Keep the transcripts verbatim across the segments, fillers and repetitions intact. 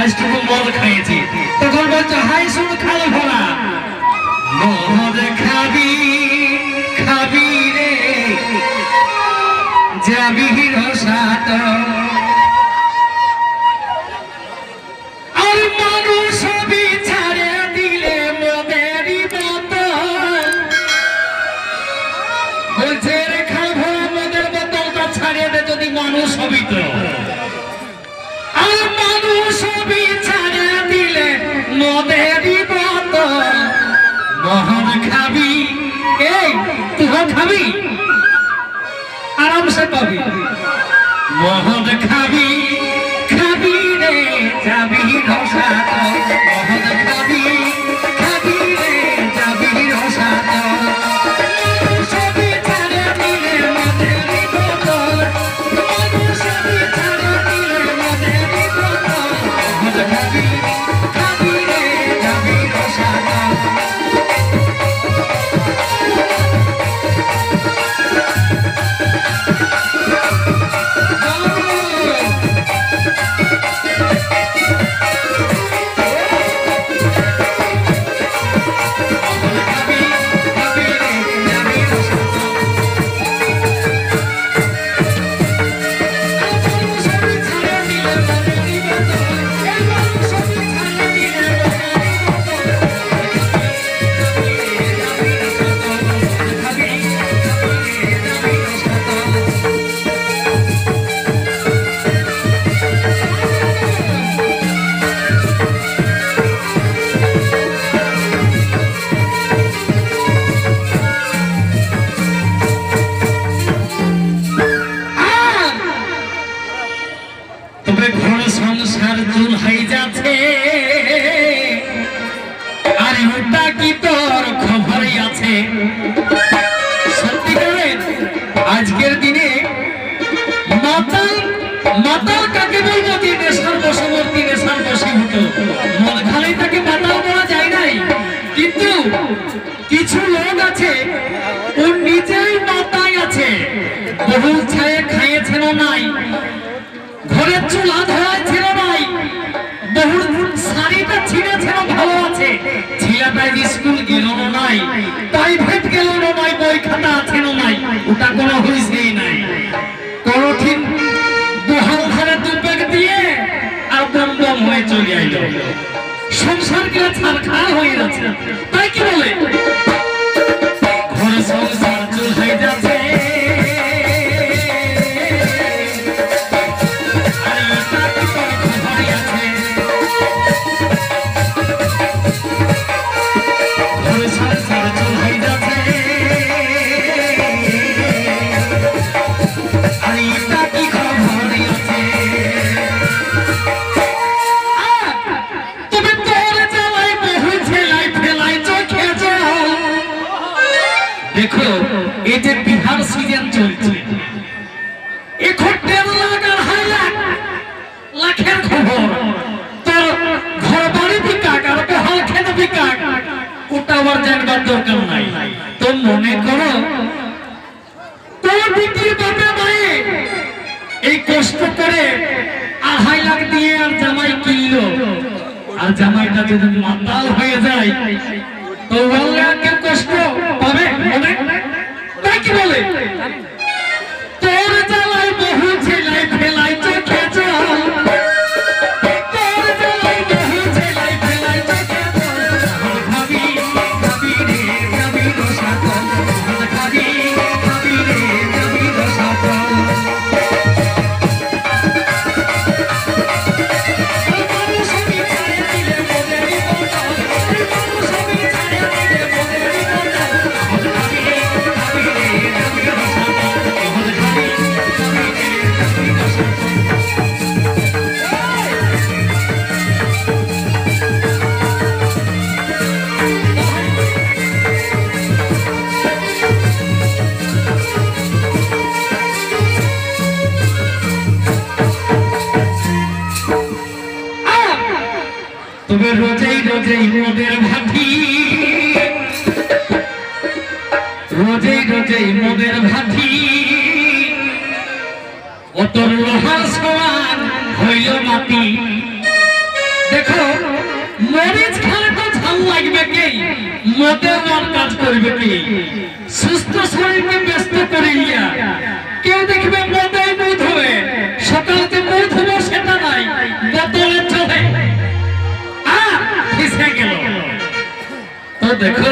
আজটুকু মদ খাইয়েছি, তখন বলছো হাই শুন খালো ভরা মদ খাবি খাবি রে যাবি রসাত আর মানুষ বিচারে দিলে মদেরই বোতল বলছে রে খাল ভরা মদের বোতলটা ছাড়িয়ে দে যদি মানুষ হবি তো আর মানুষ বিচারে দিলে মদেরই বোতল মহন খাবি এই তুই খাবি আরাম से পাবি মহন খাবি খাবি রে যাবি রসাত মহন খাবি খাবি রে যাবি রসাত মানুষ বিচারে দিলে মদেরই বোতল মানুষ বিচারে দিলে মদেরই বোতল মহন খাবি খাবি রে যাবি রসাত সংসার চুল হয়ে যাচ্ছে আর ওটা কি তোর খবরই আছে সত্যিকারের আজকের দিনে মাতাল মাতাল কাকে বলবো যে নেশার বশবর্তী নেশার বশীভূত মদ খালেই তাকে মাতাল বলা যায় নাই কিন্তু কিছু লোক আছে ওর নিজেই মাতাই আছে বহু ছায়ে খাইয়েছেন নাই ঘরের চুলা ধরায় ছিল নাই বহু শাড়িটা ছিঁড়েছিল ভালো আছে ছেলেটাই স্কুল গেল নাই প্রাইভেট গেল নাই বই খাতা আছে নাই ওটা কোনো হইছেই নাই কোনদিন বহাল ধরে দুবেগ দিয়ে আর দম দম হয়ে চলে আইল সংসার কে ছারখার হয়ে যাচ্ছে তাই কি বলে ঘরে সংসার চুল হয়ে যাচ্ছে देखो ये जे बिहार सीजन चलছে এখন দেড় লাখ আর হাই লাখ লাখের খবর তোর ঘর বাড়ি বিকাক আর বহাল খেতে বিকাক ওটা আবার জানবার দরকার নাই তো মনে করো তোর বিটির বাপে মায়ে এই কষ্ট করে আড়াই লাখ দিয়ে আর জামাই কিনলো আর জামাইটা যদি মাতাল হয়ে যায় তো ওকে কষ্ট পাবে মনে তাই কি বলে তোর জ্বালায় বহু ছেলাই ফেলাই চোখে জল তোর জ্বালায় বহু ছেলাই ফেলাই চোখে জল ভাবি ভাবি রে ভাবি রসাত ভাবি ভাবি রে ভাবি রসাত তবে রোজেই রোজেই মদের ভাটি রোজেই রোজেই মদের ভাটি অতর লোহার সমান হইল মাটি দেখো মরিচ খেলে তো ঝাল লাগবে কি, মতে আর কাজ করবে কি? সুস্থ শরীরকে ব্যস্ত করিয়া কেউ দেখবে মদে মুখ ধোবে, সকালে মুখ ধোবো সেটা নাই, বোতলে চলে আর ফেসে গেল। তো দেখো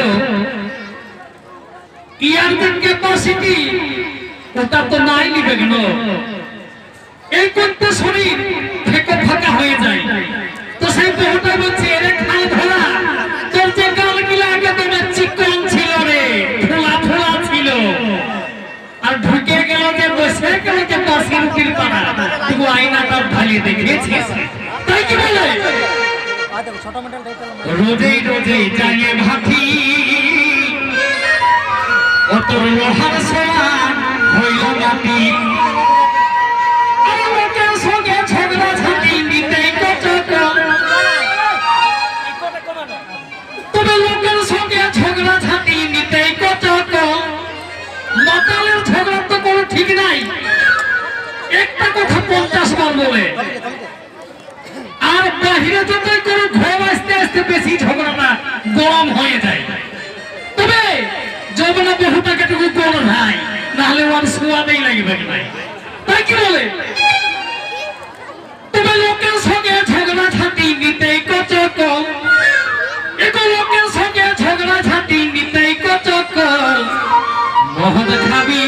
ইয়ার ক্যাপাসিটি ওটা তো নাই নিবে কেন, এই করতে শরীর থেকে ফাঁকা হয়ে যায়। তো সেই বহুটা বলছে এরে খাই ধরা, তোর যে গালগুলো আগে তোমার চিকন ছিল রে, ফোলা ফোলা ছিল, আর ঢুকে গেল যে বসে গেল যে পাশে রুটির পাড়া, তুই আয়নাটা ঢালিয়ে দেখেছিস, তাই কি বলে রোজেই রোজেই জানিয়ে ভাতি ও তোর লোহার সমান হইল মাটি। ঠিক নাই, একটা কথা পঞ্চাশ বার বলে, আর বাহিরে যত করে ঘর আসতে আসতে বেশি ঝগড়াটা গরম হয়ে যায়। তবে যৌবনা বহুটাকে টুকু গরম হয়, নাহলে ওর সোয়াদেই লাগবে নাই, তাই কি বলে? তবে লোকের সঙ্গে ঝগড়া ঝাঁটি নিতে কত কম, এগো লোকের সঙ্গে ঝগড়া ঝাঁটি নিতে কত কম। মহৎ খাবি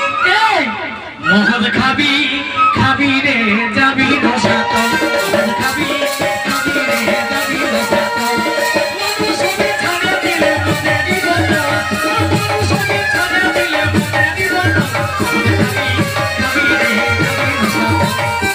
মহৎ খাবি খাবি রে যাবি রসাতল, মহৎ খাবি খাবি রে যাবি রসাতল। মানুষকে ছাড়া দিলে মনেরই বদল, মানুষকে ছাড়া দিলে মনেরই বদল, মহৎ খাবি খাবি রে যাবি রসাতল।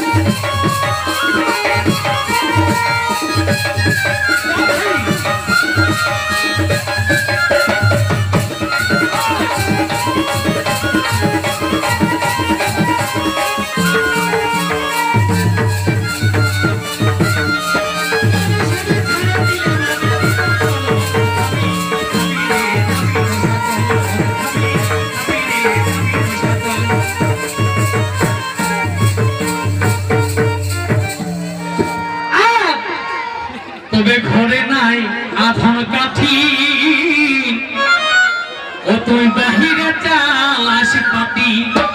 তবে ঘরে নাই আধন কাঠি, ও তুই বাহিরে চাল আসি পাতি।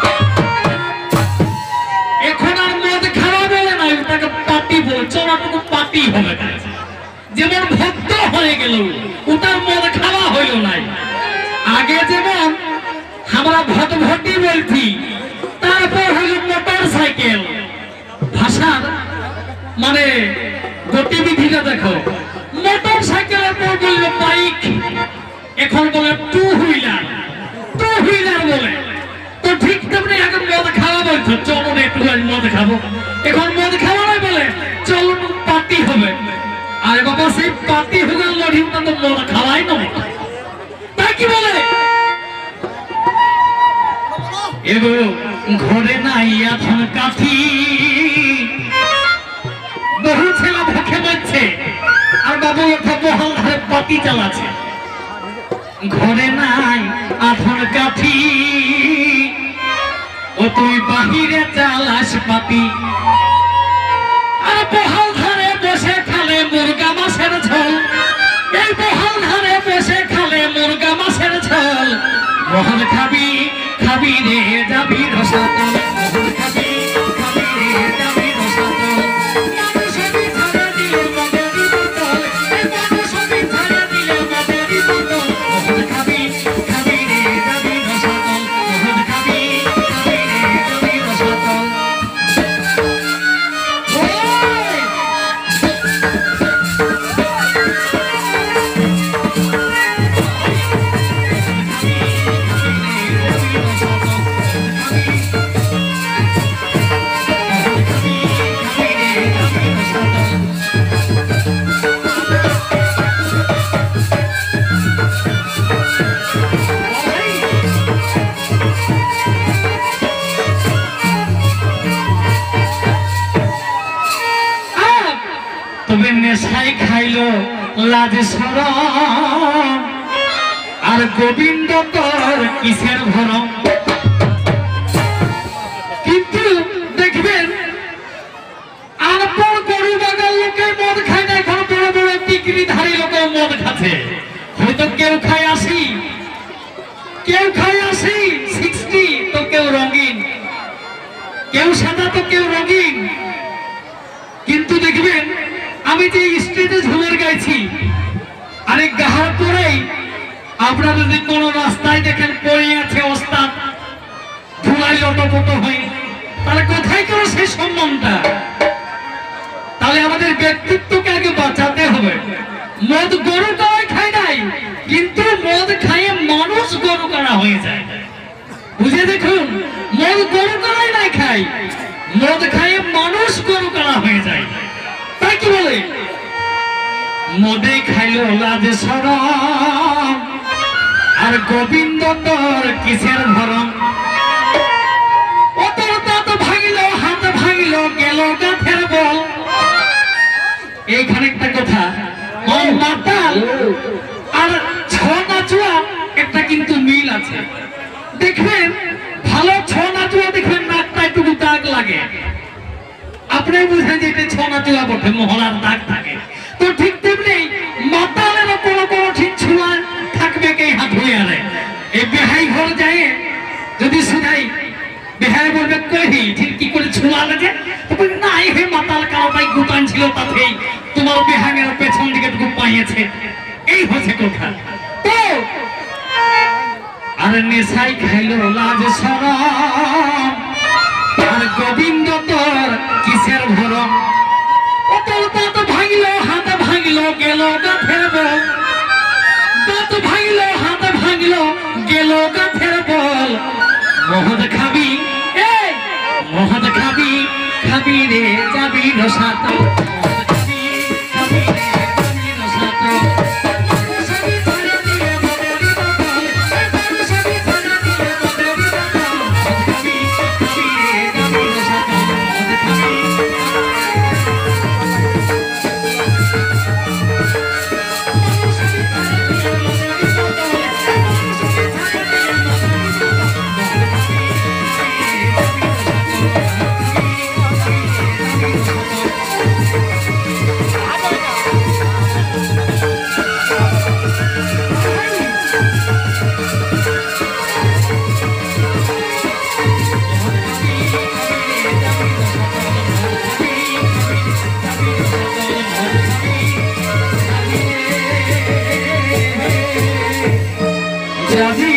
এখন আর মদ খাওয়া বলে না, ওটাকে পাতি বলছে, ওটাকে পাতি হবে। যেমন ভক্ত হয়ে গেল ওটার মদ খাওয়া হইল নাই। আগে যেমন আমরা ভট ভটি বলছি, তারপর হইল মোটর সাইকেল, ভাষার মানে গতিবিধিটা দেখো। মোটর সাইকেলের পর বললো বাইক, এখন বলে টু হুইলার, টু হুইলার বলে। তো ঠিক তেমনি এখন মদ খাওয়া বলছো, চলো একটু মদ খাবো। এখন মদ খাওয়া নাই বলে চলো পার্টি হবে। আরে বাবা সেই পার্টি হবে লড়িটা তো মদ খাওয়াই নয়, তাই কি বলে? এগো ঘরে নাই এখন কাঠি, বহু ছেলে ভুখে মরছে আর বাবু একটা বহাল ধারে পাতি চালাচ্ছে। ঘরে নাই আধন কাঠি, ও তুই বাহিরে চালাস পাতি। আর বহাল ধারে বসে খালে মুরগা মাছের ঝোল, এই বহাল ধারে বসে খালে মুরগা মাছের ঝোল। মহল খাবি খাবি রে যাবি রসাতল, মহল খাবি খাবি রে যাবি রসাতল। তবে নেশাই খাইল লাজ শরম, আর গোবিন্দ তোর কিসের ভরম। কিন্তু দেখবেন আর পর গরু বাগাল লোকে মদ খায় না। ডিগ্রিধারী লোক মদ খাচ্ছে, হয়তো কেউ খায় আশি, কেউ খায় আশি সিক্সটি, তো কেউ রঙিন, কেউ সাদা তো কেউ রঙিন। কিন্তু দেখবেন আমি যে স্টেজে ঝুমের গাইছি, আরে গাহার পরেই আপনারা যদি কোনো রাস্তায় দেখেন পড়ে আছে ওস্তাদ ধুলাই লটপট হয়ে, তাহলে কোথায় গেল সেই সম্মানটা? তাহলে আমাদের ব্যক্তিত্বকে আগে বাঁচাতে হবে। মদ গরু কারাই খায় নাই, কিন্তু মদ খাইয়ে মানুষ গরু কারা হয়ে যায়। বুঝে দেখুন, মদ গরু কারাই নাই খায়, মদ খাইয়ে মানুষ গরু কারা হয়ে যায়। তাই কি বলে, মদে খাইলো লাজ শরম, আর গোবিন্দ তোর কিসের ভরম। ও তোর দাঁত ভাঙিল, হাত ভাঙিল, গেল গাথের বল। এইখানে একটা কথা, মাতাল আর ছ নাচুয়া একটা কিন্তু মিল আছে। দেখবেন ভালো ছ নাচুয়া দেখবেন নাকটা একটু দাগ লাগে, আপনি বুঝেন যে এটা ছ নাচুয়া বটে, মহলার দাগ থাকে। তো ঠিক তেমনি মাতালেরও কোনো কোনো ঠিক ছুয়া থাকবে, কে হাত হয়ে আনে। এই বেহাই ঘর যায় যদি শুধাই, বেহাই বলবে কহি ঠিক কি করে ছুয়া লাগে, না এই হে মাতাল কারোটাই গুতান ছিল, তাতেই তোমার বেহাঙের পেছন দিকে টুকু পাইয়েছে। এই হচ্ছে কথা। তো আর নেশাই খাইলো লাজ শরম, আর গোবিন্দ তোর কিসের ভরম। ও তোর দাঁত ভাঙিল, হাত ভাঙিল, গেল গাথের বল। দাঁত ভাঙিল, হাত ভাঙিল, গেল গাথের বল। মহদ খাবি, এই মহদ খাবি, খাবি রে যাবি রসাত। যাবি